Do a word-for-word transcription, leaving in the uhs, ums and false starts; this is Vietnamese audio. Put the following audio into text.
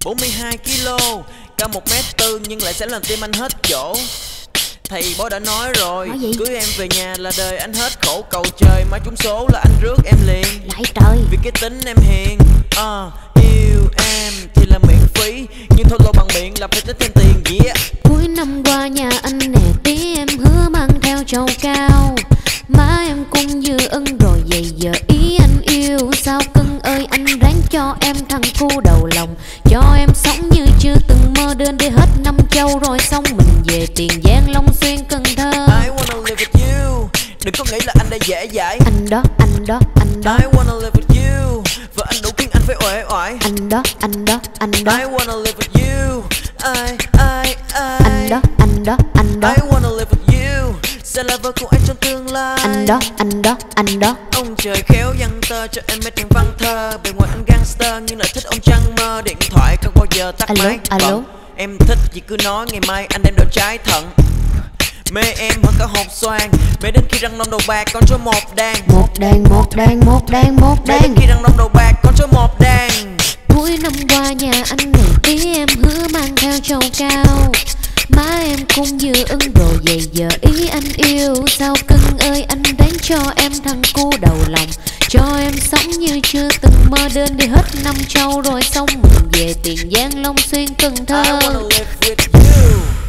bốn mươi hai ki lô, cao một mét tư nhưng lại sẽ làm tim anh hết chỗ. Thầy bói đã nói rồi, nói cưới em về nhà là đời anh hết khổ. Cầu trời má trúng số là anh rước em liền. Lại trời, vì cái tính em hiền. uh, Yêu em thì là miễn phí, nhưng thôi lộ bằng miệng là phải tính thêm tiền. Yeah. Cuối năm qua nhà anh nè tí em hứa mang theo trầu cao. Má em cũng dư ân rồi vậy giờ ý anh yêu sao cưng ơi. Anh ráng cho em thằng cu đầu lòng, cho em sống như chưa từng mơ đơn để hết năm châu rồi xong mình về Tiền Giang, Long Xuyên, Cần Thơ. I wanna live with you, đừng có nghĩ là anh đã dễ dãi. Anh đó, anh đó, anh đó. I wanna live with you, và anh đủ khiến anh phải uể oải. Anh đó, anh đó, anh đó. I wanna live with you, I, I, I. Anh đó, anh đó, anh đó. I wanna live with you, sẽ là vợ của anh trong tương lai. Anh đó, anh đó, anh đó. Ông trời khéo văn tơ cho em mấy trang văn thơ. Bề ngoài anh gangster nhưng lại thích ông trăng mơ. Điện thoại không bao giờ tắt Alo, máy. alo. Còn em thích gì cứ nói, ngày mai anh đem đồ trái thận. Mê em hơn cả hột xoàn, mê đến khi răng long đầu bạc con cho một đàn. Một đàn, một đàn, một đàn, một Mê đàn. đến khi răng long đầu bạc con cho một đàn. Cuối năm qua nhà anh này tí em hứa mang theo trầu cao. Má em cũng dư ưng rồi vậy giờ ý anh yêu sao cưng ơi. Anh ráng cho em thằng cu đầu lòng, cho em sống như chưa từng mơ đơn đi hết năm châu rồi xong mình về Tiền Giang, Long Xuyên, Cần Thơ. I wanna live with you.